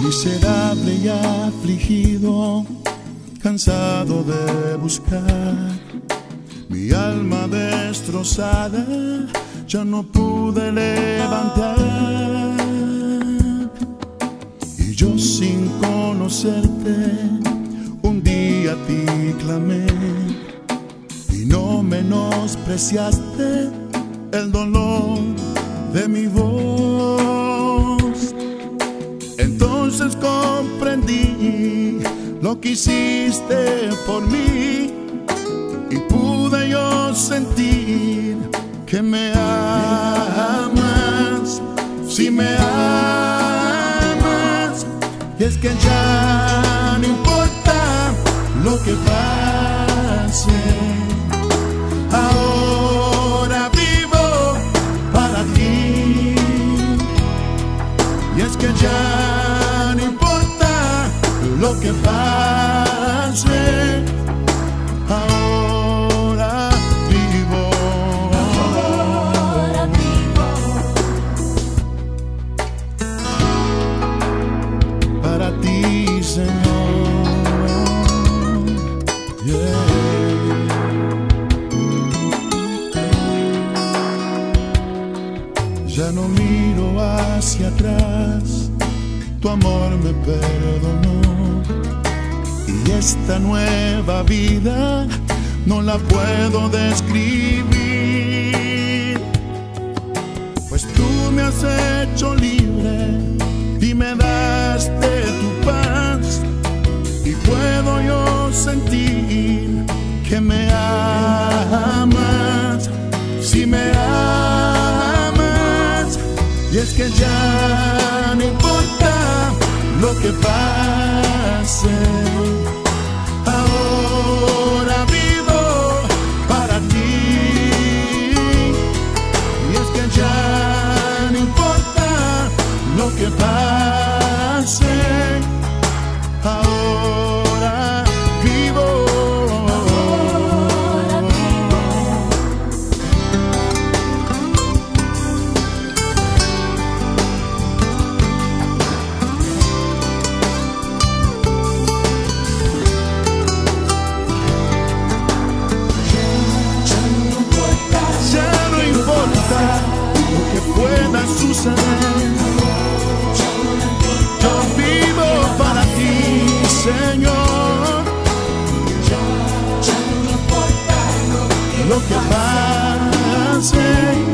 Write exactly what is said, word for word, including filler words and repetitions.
Miserable y afligido, cansado de buscar, mi alma destrozada, ya no pude levantar. Y yo sin conocerte, un día a ti clamé, y no menospreciaste el dolor de mi voz. Entonces comprendí lo que hiciste por mí, y pude yo sentir que me amas, si me amas. Y es que ya no importa lo que pase, ahora vivo para ti. Y es que ya no importa lo que pase, ahora vivo, ahora vivo para ti, Señor. Yeah. Ya no miro hacia atrás, tu amor me perdonó, y esta nueva vida no la puedo describir, pues tú me has hecho libre y me daste tu paz, y puedo yo sentir que me amas, si me amas. Y es que ya no importa lo que pase, ahora vivo para ti. Y es que ya no importa lo que pase, ahora vivo, ahora vivo. Lo que pueda suceder, yo vivo para ti, Señor. Lo que pase,